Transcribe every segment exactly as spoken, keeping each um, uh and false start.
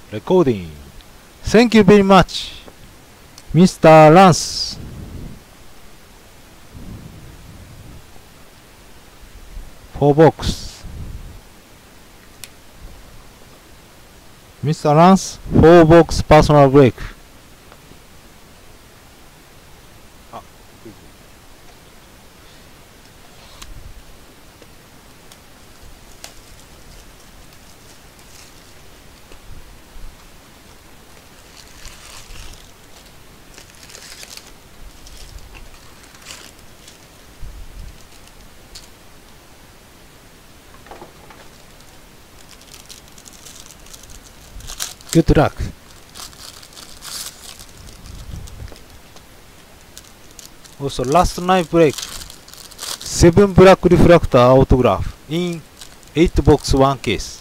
Recording. Thank you very much, Mister Lance. Four box. Mister Lance, four box personal break. Good luck. Also, last night break. Seven black refractor autograph in eight box one case.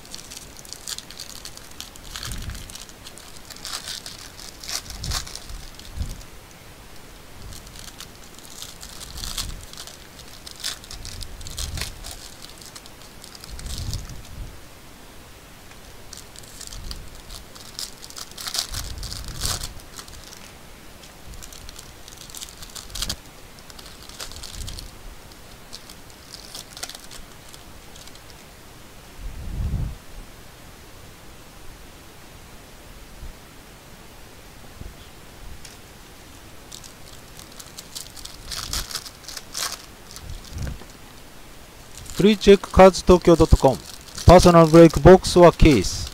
Please check cards tokyo dot com. Personal break box or case.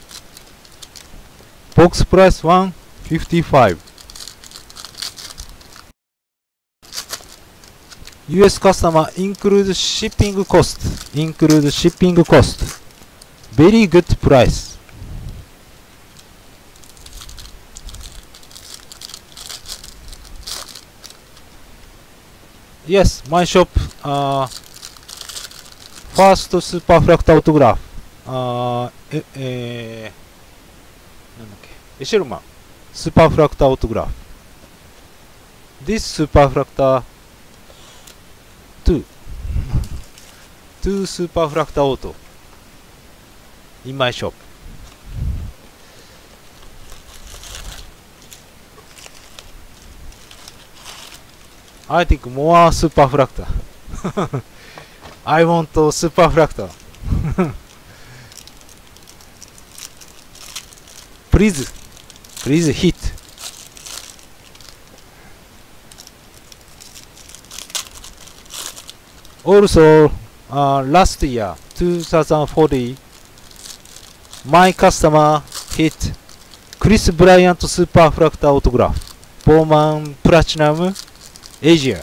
Box price one fifty-five. U S customer includes shipping cost. Includes shipping cost. Very good price. Yes, my shop. Uh, First Superfractor autograph. あーえ、えー、なんだっけ。エシェルマン。Superfractor autograph. This Superfractor two. Two Superfractor auto. In my shop. I think more Superfractor. I want a Superfractor. Please, please hit. Also, uh, last year, twenty forty, my customer hit Chris Bryant Superfractor autograph. Bowman Platinum Asia.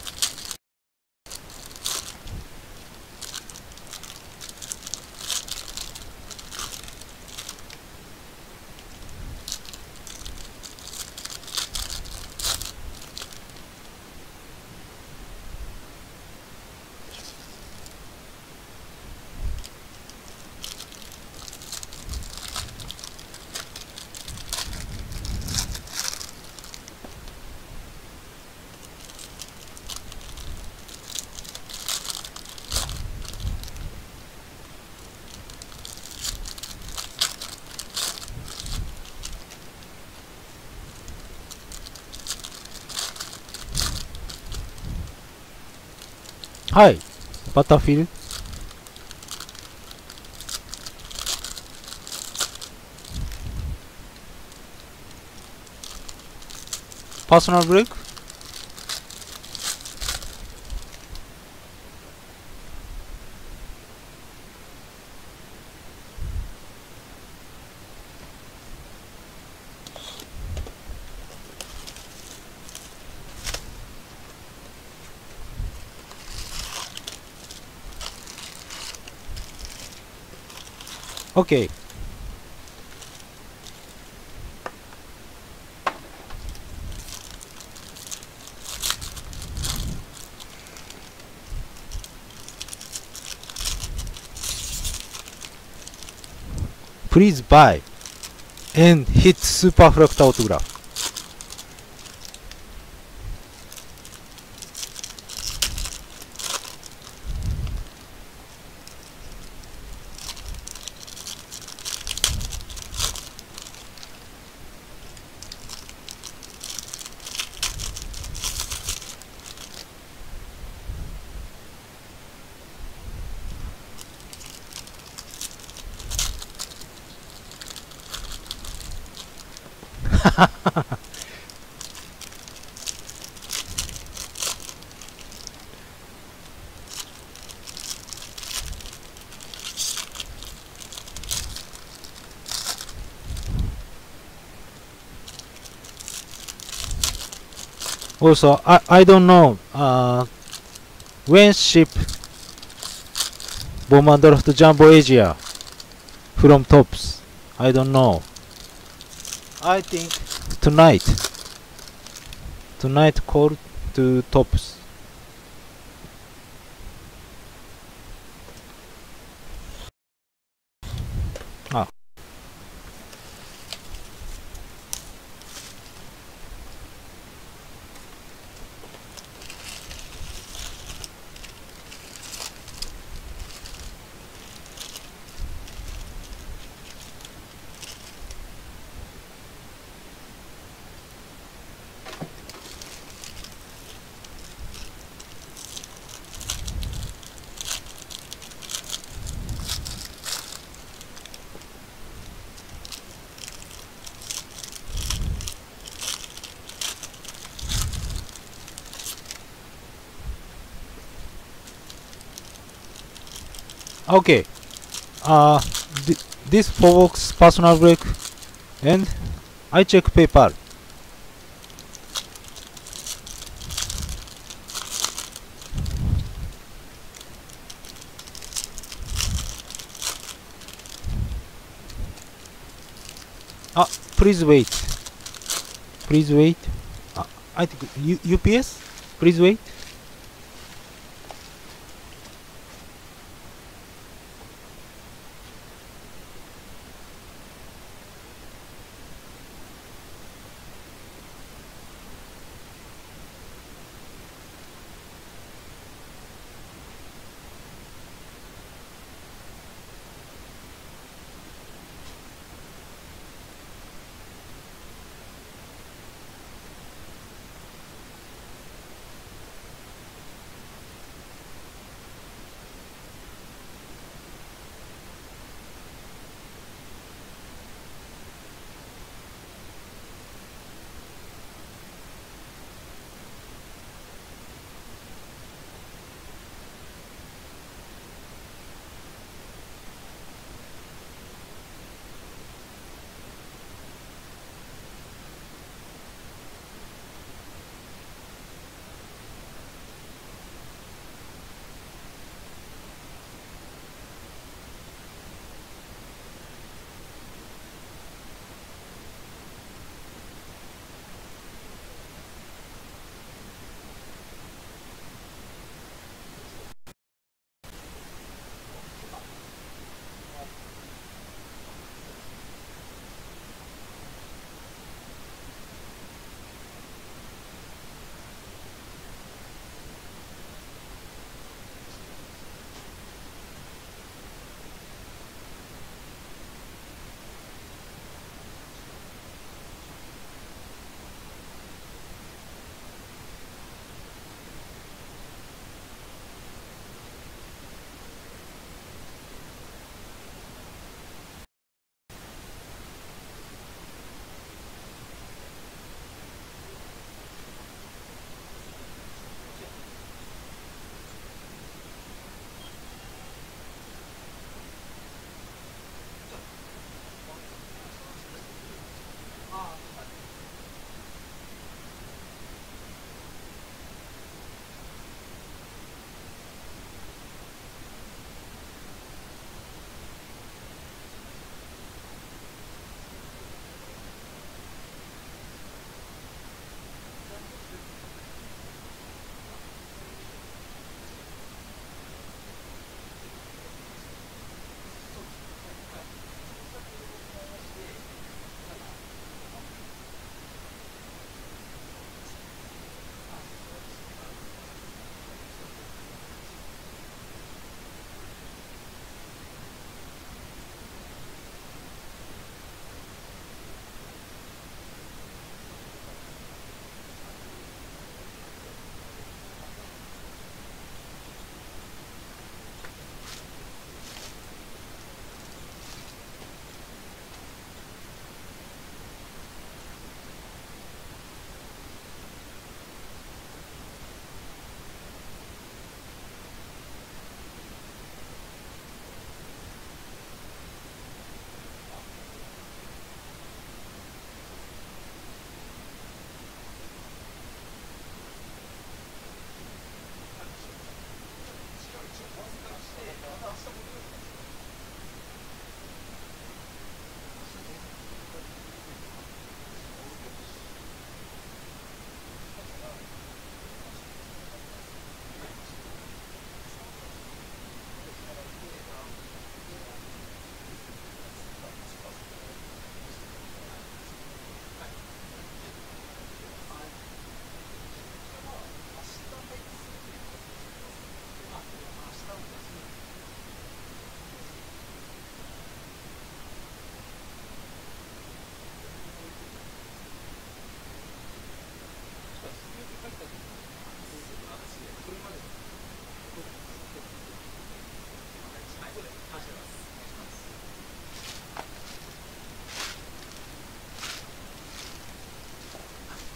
Hi, Battlefield. Personal break. Okay. Please buy and hit Superfractor autograph. Also, I, I don't know uh, when ship Bomb and Draft Jumbo Asia from Tops. I don't know. I think tonight. Tonight call to Tops. Ah. Okay. Uh, th this provokes personal break, and I check PayPal. Ah, please wait. Please wait. Uh, I think U UPS. Please wait.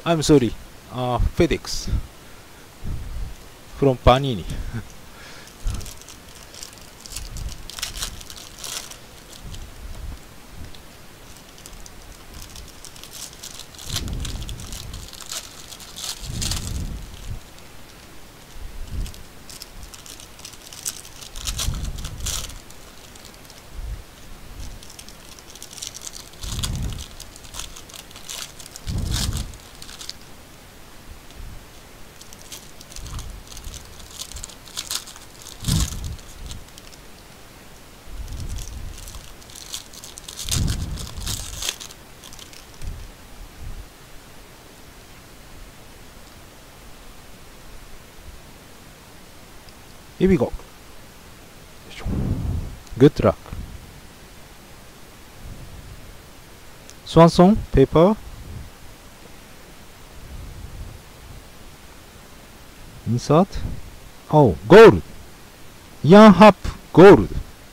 I'm sorry. Uh, FedEx from Panini. ヒビゴ。Good luck. Swanson, paper. Insert. Oh, gold. Yan Hap, gold.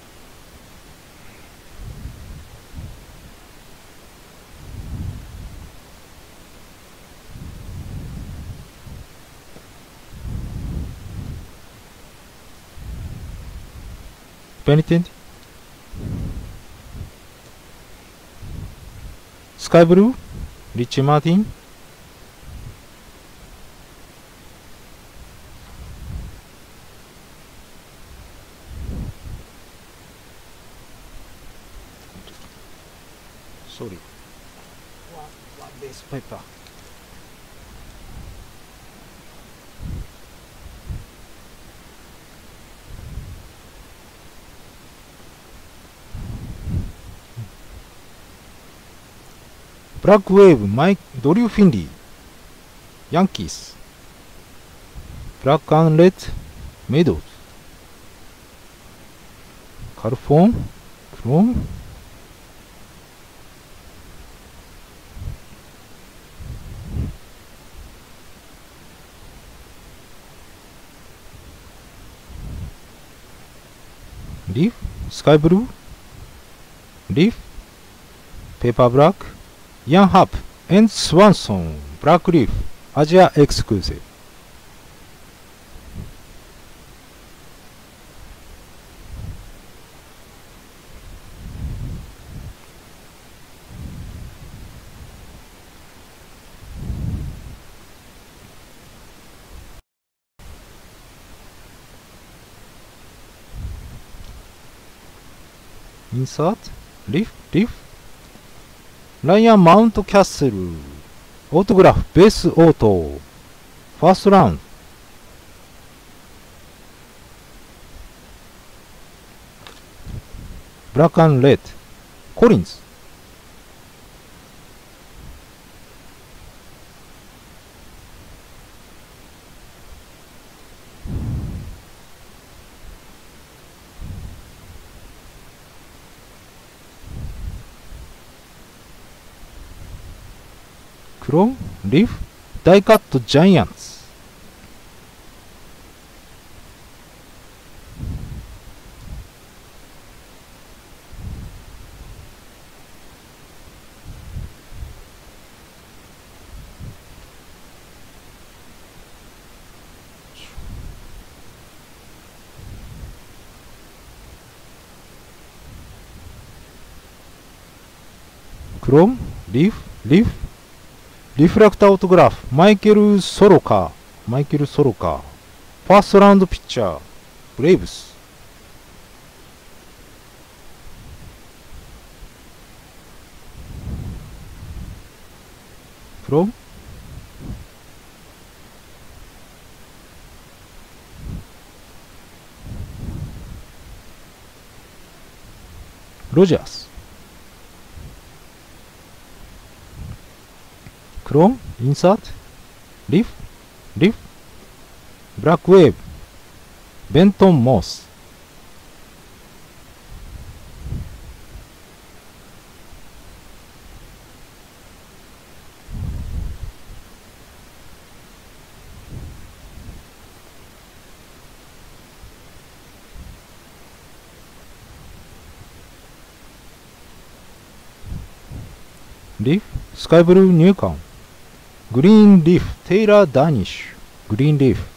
Penitent. Sky Blue, Richie Martin. Sorry. One, one base paper. Black Wave, Mike, Dory Finley, Yankees. Black and Red, Meadows. Carphone, Chrome. Leaf, Sky Blue, Leaf, Paper Black, Yan Hap, and Swanson, Black Leaf, Asia Exclusive. Insert, Leaf, Leaf, Ryan Mountcastle, Autograph, Base Auto, First Round. Black and Red, Collins. Chrome, Leaf, Die Cut Giants. Chrome, Leaf, Leaf, Refractor Autograph, Michael Soroka, Michael Soroka, First Round Pitcher, Braves. From Rogers. Chrome, Insert, Leaf, Leaf, Black Wave, Benton Moss. Leaf, Sky Blue Newcomb. グリーンリーフ、テイラー・ダニッシュ、グリーンリーフ。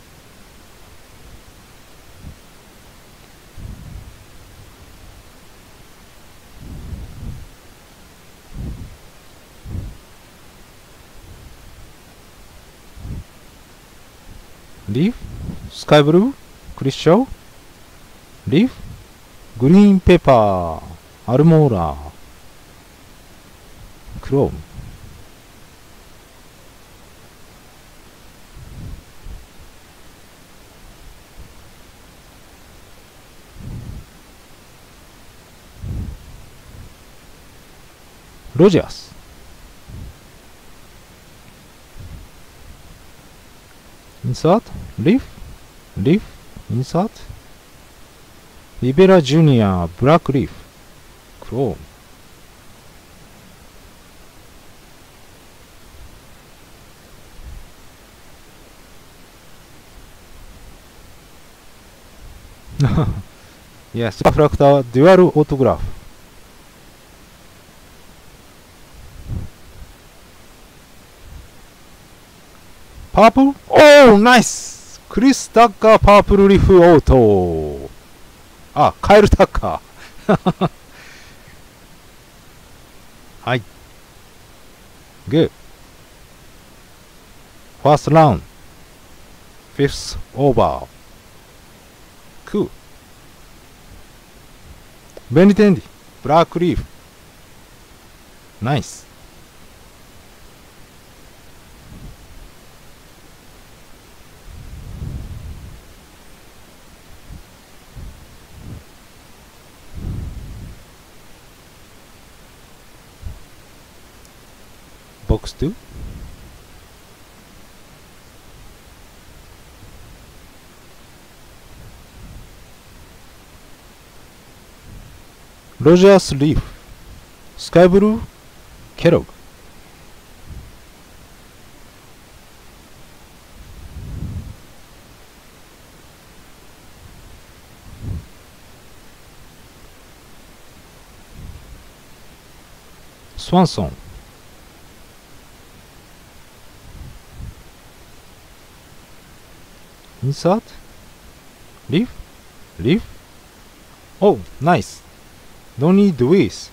リーフ、スカイブルー、クリスチャル、リーフ、グリーンペパー、アルモーラー、クローム。ロジャース、インサート、リーフ、リーフ、インサート、リベラジュニア、ブラックリーフ、クローム。いや、スーパーフラクター、デュアルオートグラフ。パープル、おー、ナイスクリス・タッカー、パープルリフオート。あ、カエル・タッカー。はい。グー。ファーストラウンド。フィフスオーバー。クー。ベニテンディ、ブラックリーフ。ナイス。ボックスに。ロジャース・リーフ、スカイブルー、ケログ。スワンソン、インサート、リーフ、リーフ、お、ナイス。Don't need with.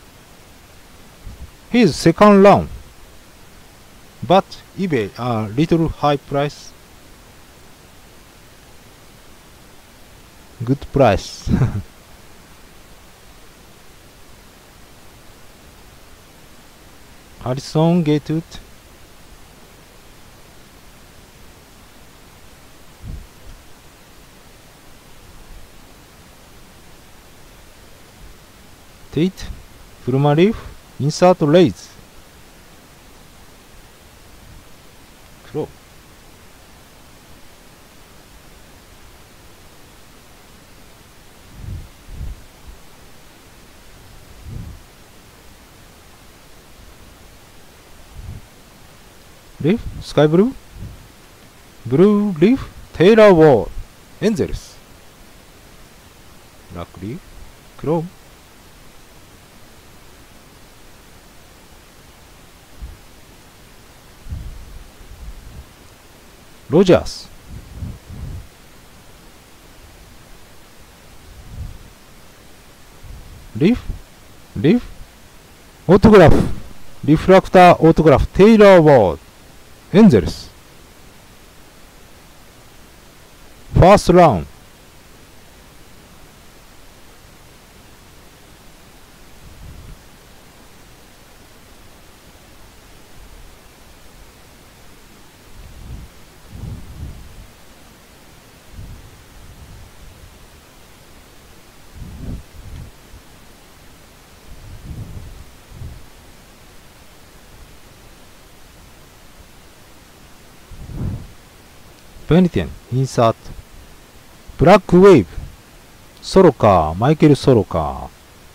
His second round, but eBay a little high price. Good price. Harrison Gatewood. Tate, Fulmarif, insert raise. Crow. Leaf, Sky Blue, Blue Leaf, Taylor Ward, Angels. Black Leaf, Crow. Rogers. Leaf, Leaf, Autograph, Refractor Autograph, Taylor Ward, Angels. First round. Benetton, insert. Black Wave, ソロカー、マイケル・ソロカー。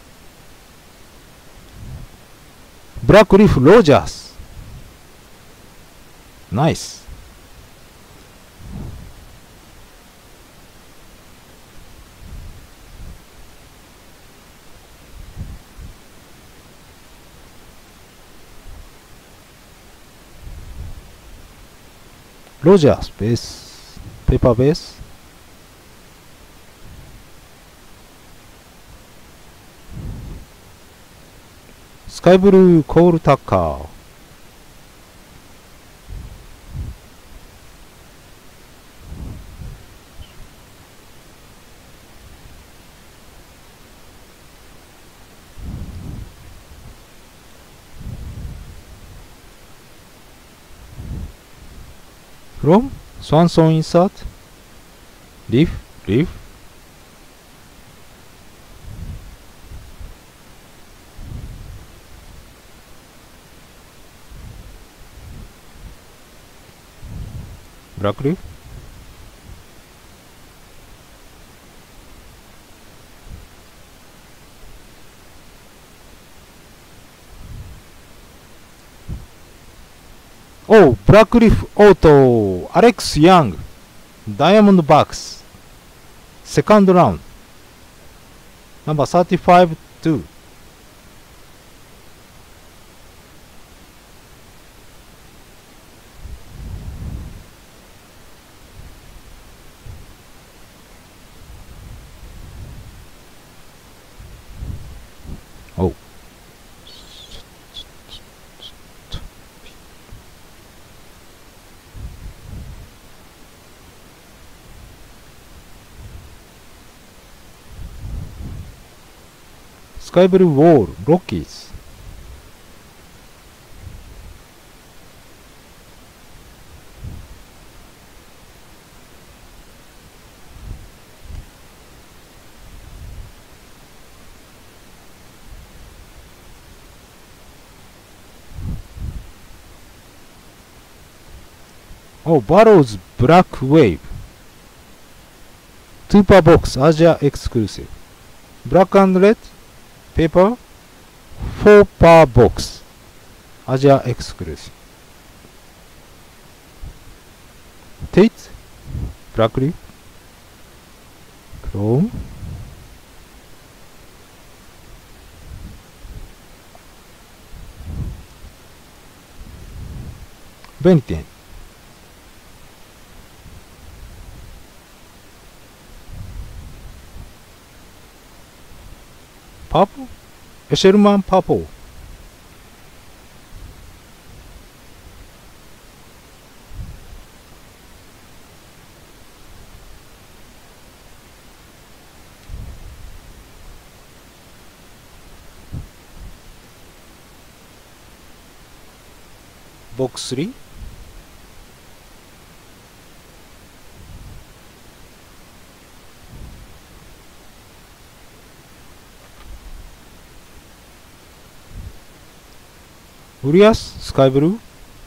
ブラックリーフ・ロジャース。ナイス。 Rogers base, paper base. Sky blue Cole Tucker. From Swanson insert. Leaf, leaf. Black leaf. Oh, Black leaf auto. Alex Young. Diamondbacks. Second round. Number thirty-five two. Oh. Sky Blue Wall, Rockies. Oh, Barrows Black Wave. Super Box Asia exclusive. Black and red paper. four per box. Asia exclusive. Tate. Black leaf. Chrome. Beniten. Purple? Eshelman purple. Box three. Urias Sky Blue.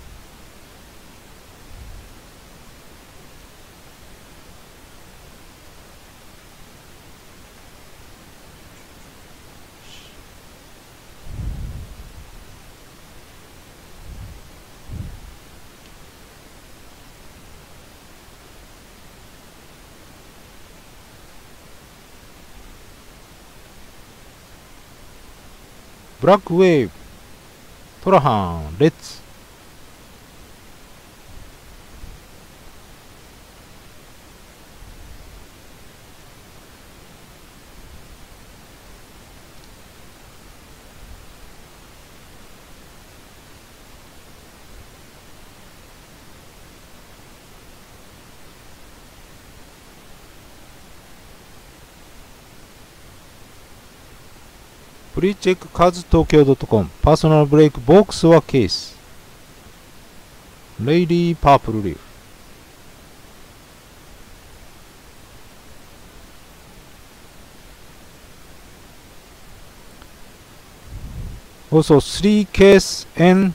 Black Wave. Torahan, Reds. Please check cards tokyo dot com. Personal break box or case. Lady Purple Leaf. Also three case and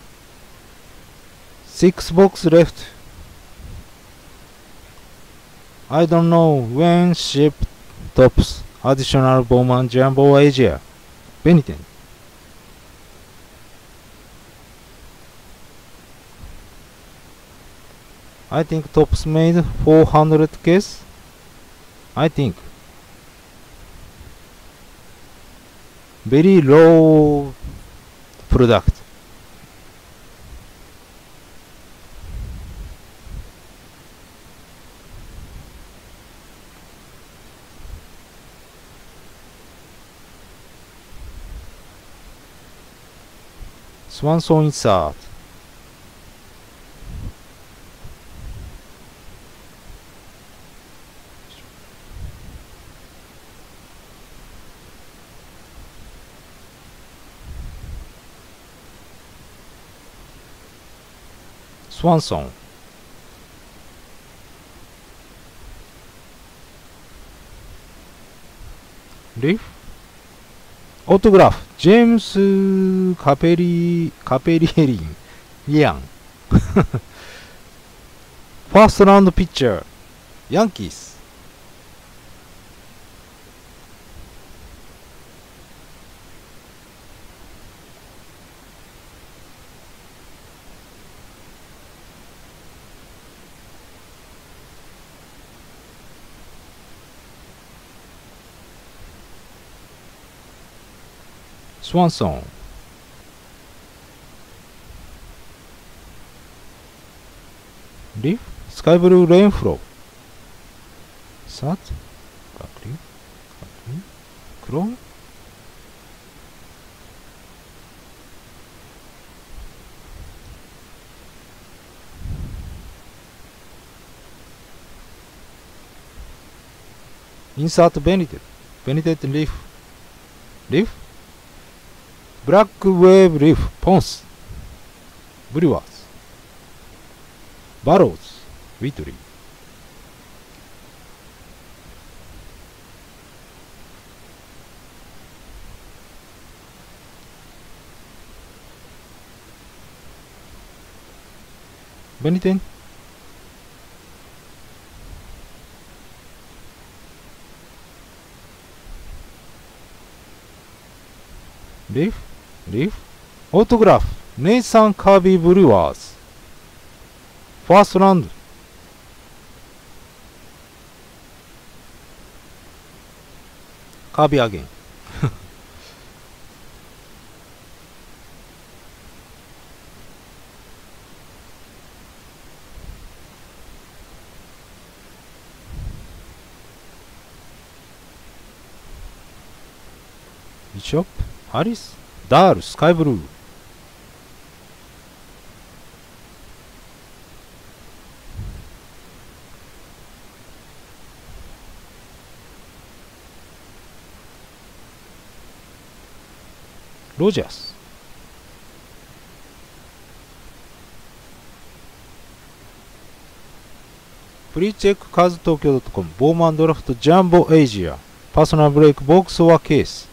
six box left. I don't know when ship tops additional Bowman Jumbo Asia. Beniten. I think tops made four hundred case. I think very low product. Swanson insert. Swanson. Leaf. Autograph. James カペリ、カペリエリン。リアン。First round pitcher. Yankees. Swanson. Leaf. Sky blue rainflow. Sat. Black leaf. Black leaf. Chrome. Insert Benedict. Benedict leaf. Leaf. Black wave leaf. Ponce. Brewers. Barrows. Whitley. Beniten. Leaf. Leaf. Autograph. Nathan Kirby Brewers. First round. Kirby again. Bishop. Harris. Dahl. Sky blue. Rogers. Please check cards tokyo dot com. Bowman Draft Jumbo Asia. Personal break box or case.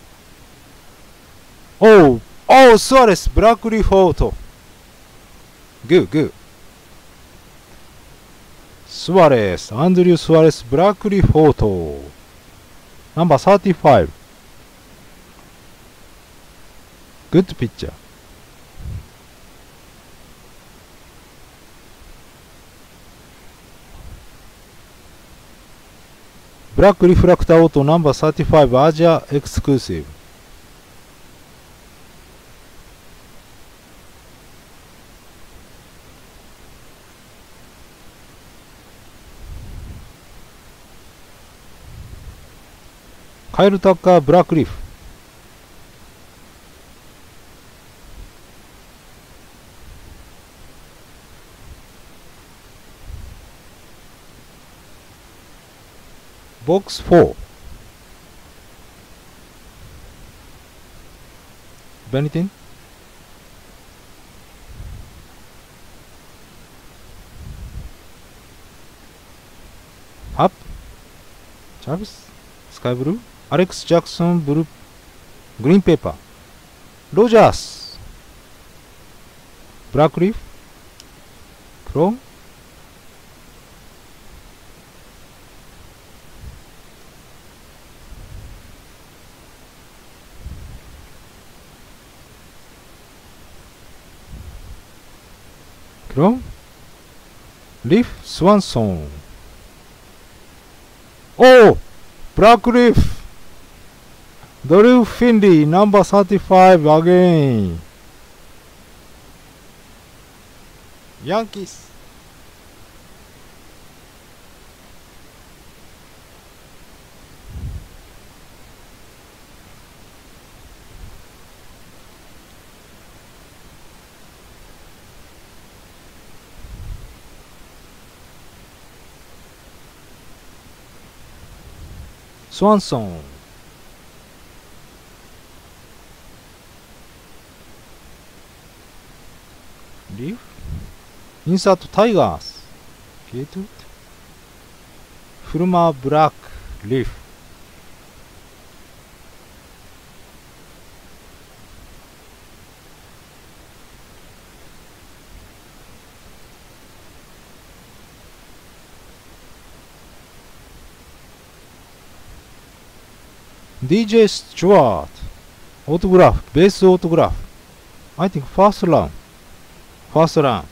Oh! Oh! Suarez! Black leaf auto. Good, good. Suarez. Andrew Suarez. Black leaf auto. Number thirty-five. Good pitcher. Black refractor auto number thirty-five Asia exclusive. Kyle Tucker Black leaf. Box four. Benetton. Up. Jarvis. Sky blue. Alex Jackson blue. Green paper. Rogers. Black leaf. Chrome. Chrome. Leaf. Swanson. Oh! Black leaf. Drew Finley, number thirty-five again. Yankees. Swanson. Leaf. Insert Tigers. Get it. Fulmer Black. Leaf. D J Stewart. Autograph. Base autograph. I think first round. First round.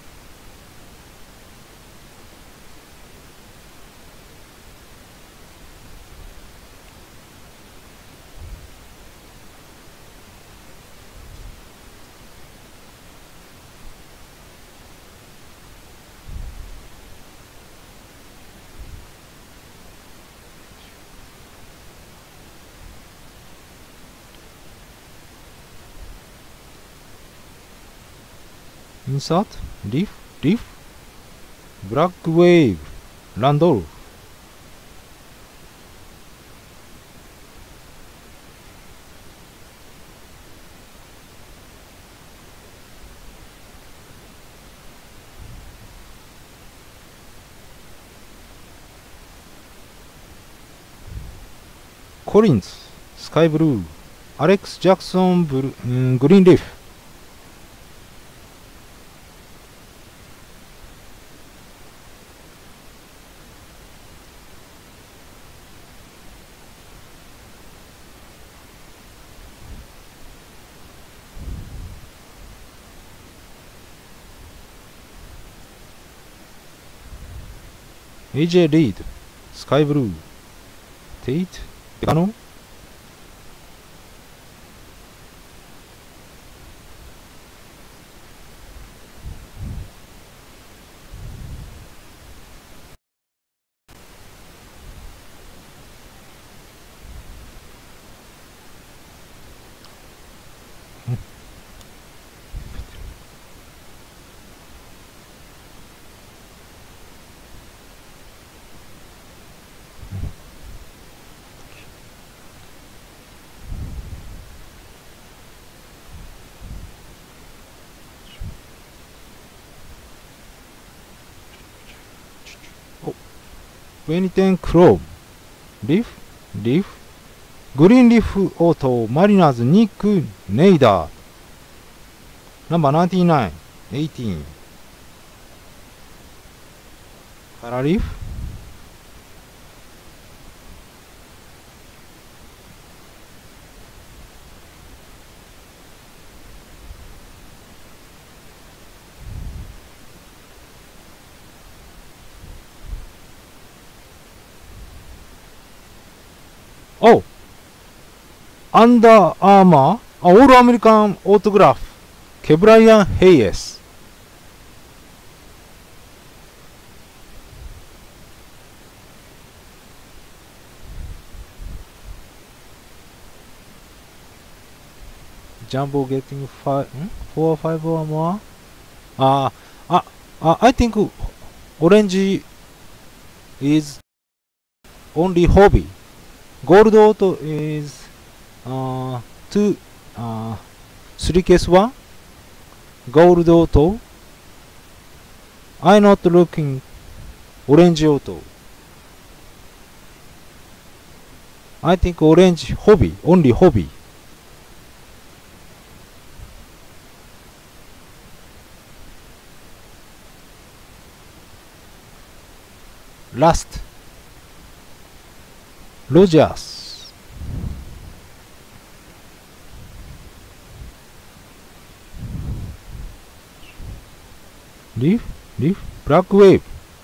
Insert. Leaf. Leaf. Black Wave. Randolph. Collins. Sky Blue. Alex Jackson. Blue, um, Green Leaf. A J Reed. Sky Blue. Tate. Decano. twenty ten Chrome. Leaf. Leaf. Green Leaf Auto. Mariners. Nick Nader. Number ninety-nine. eighteen. Color Leaf. Oh! Under Armour. All American Autograph. Kebrian Hayes. Jumbo getting five, hmm? four or five or more. Uh, uh, uh, I think orange is only hobby. Gold auto is uh, two, uh, three case one. Gold auto. I not looking orange auto. I think orange hobby, only hobby. Last. Rogers. Leaf. Leaf. Black Wave.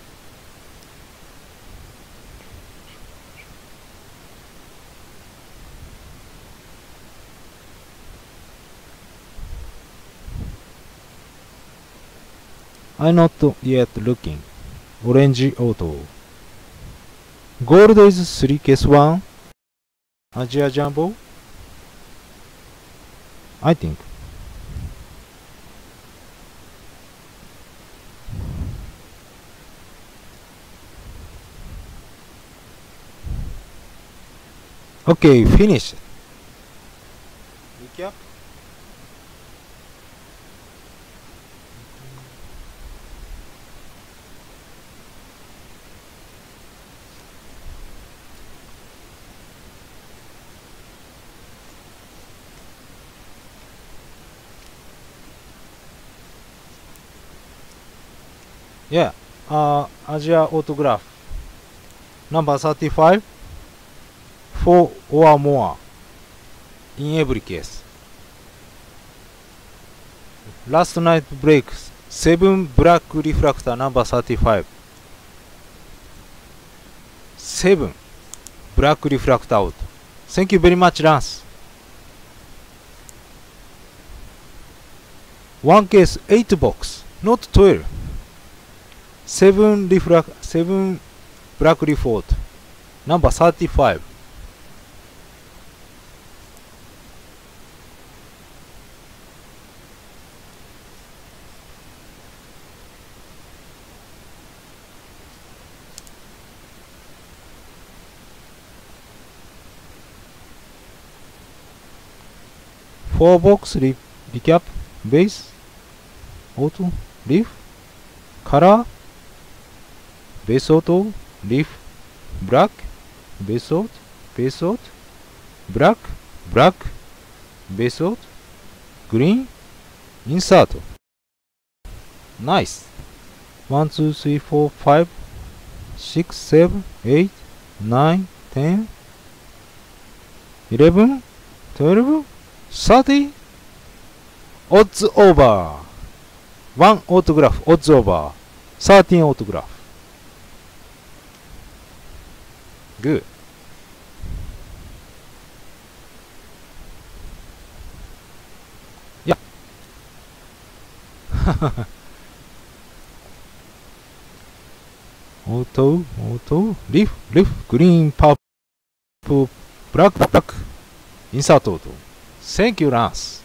I'm not yet looking. Orange auto. Gold is three case one. Asia Jumbo. I think. Okay, finished. Recap. Yeah, uh, Asia autograph number thirty-five, four or more in every case. Last night break, seven black refractor number thirty-five. seven black refractor out. Thank you very much, Lance. One case, eight box, not twelve. seven refract, seven black refort, number thirty-five. Four box re recap, base, auto, leaf, color, base auto, leaf, black, base out, base out, black, black, base out, green, insert. Nice. One, two, three, four, five, six, seven, eight, nine, ten, eleven, twelve, thirty. Odds over. One autograph, odds over. thirteen autograph. Good. Yeah. Auto, auto, leaf, leaf, green, purple, black, black, insert auto. Thank you, Lance.